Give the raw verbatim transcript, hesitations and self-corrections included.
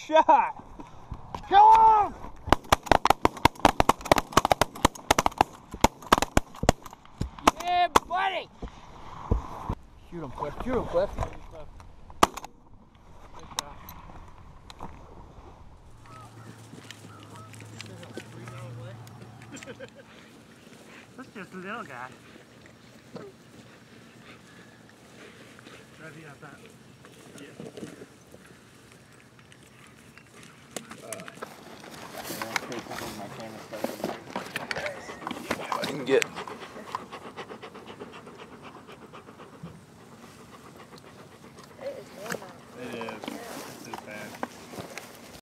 shot. Kill him! Yeah, buddy! Shoot him, Cliff. Shoot him, Cliff. That's just a little guy. Right here, that. Yeah. I can get